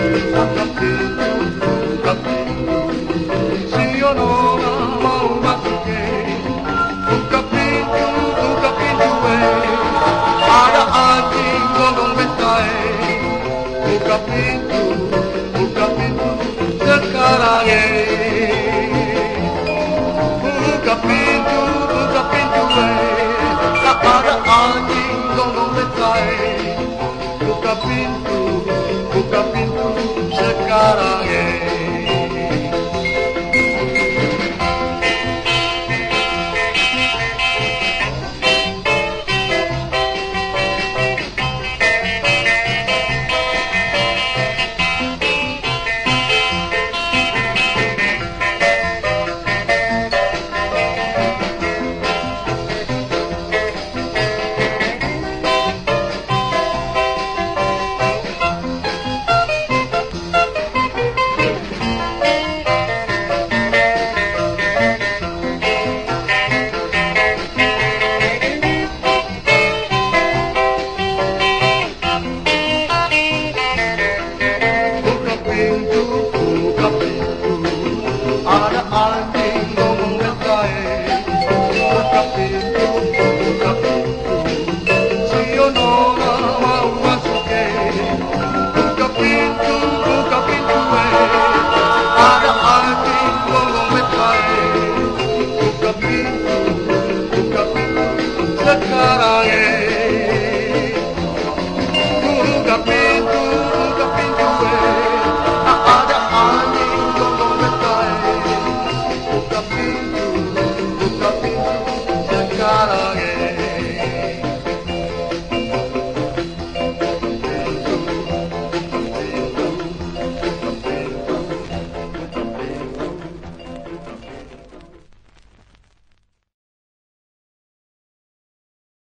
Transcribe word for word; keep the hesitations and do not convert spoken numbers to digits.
buka pintu, buka pintu. Si yo no mau masuk, buka pintu, buka pintu. Ada anjing gonggong betai, buka pintu, buka pintu sekarang. Buka pintu, buka pintu. Ada anjing gonggong betai.